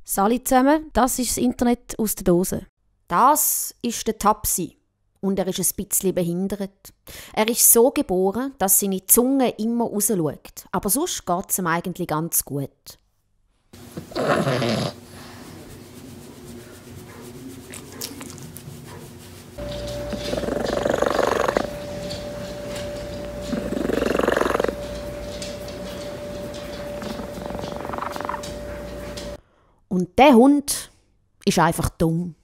Salut zusammen, das ist das Internet aus der Dose. Das ist der Tapsi und er ist ein bisschen behindert. Er ist so geboren, dass seine Zunge immer rausschaut, aber sonst geht es ihm eigentlich ganz gut. Und der Hund ist einfach dumm.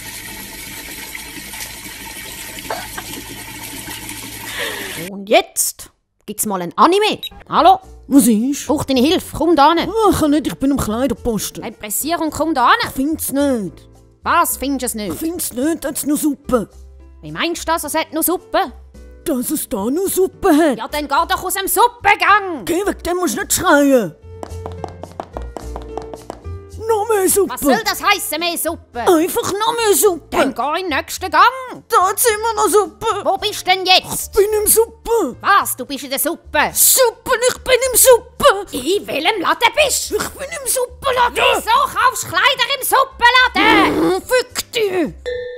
Und jetzt gibt's mal ein Anime. Hallo? Was ist? Brauch deine Hilfe, komm da hin. Ich kann nicht, ich bin am Kleiderposten. Hey, pressier und komm da hin. Ich find's nicht. Was, findest du es Ich nicht? find's nicht, dass es noch Suppe. Wie meinst du das, es hat noch Suppe? Dass es da noch Suppe hat. Ja, dann geh doch aus dem Suppengang. Geh weg, dem musst du nicht schreien. Noch mehr Suppe. Was soll das heissen, mehr Suppe? Einfach noch mehr Suppe. Dann geh in den nächsten Gang. Da hat's immer noch Suppe. Wo bist denn jetzt? Ich bin im Suppe. Was, du bist in der Suppe? Suppe, ich bin im Suppe. In welchem Laden bist du? Ich bin im Suppenladen. Wieso kaufst du Kleider im Suppenladen? Fick dich.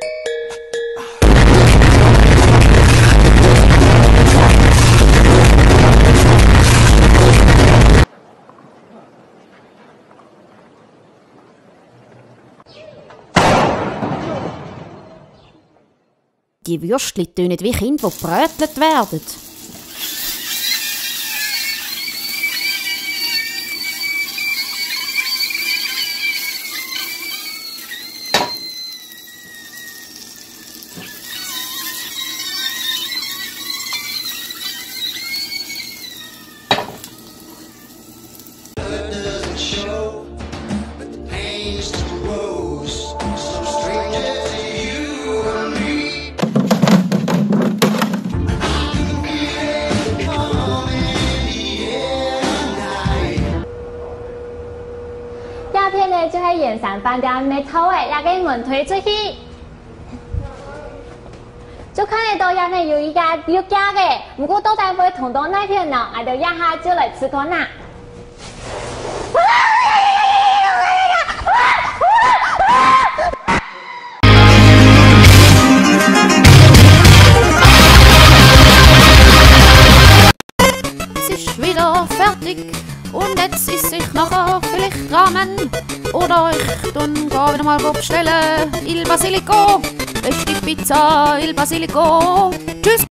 Die Würstchen tönen wie Kinder, die gebrötelt werden. 鸦片呢就喺盐山饭店metro嘅一個門推出去，就看得到入面有一家有家嘅，不過到底會同到那片呢，我哋一下就嚟吃過啦。 Es ist wieder fertig und jetzt esse ich nachher vielleicht Ramen. Oder ich dann wieder mal bestellen. Il Basilico, beste Pizza, Il Basilico. Tschüss!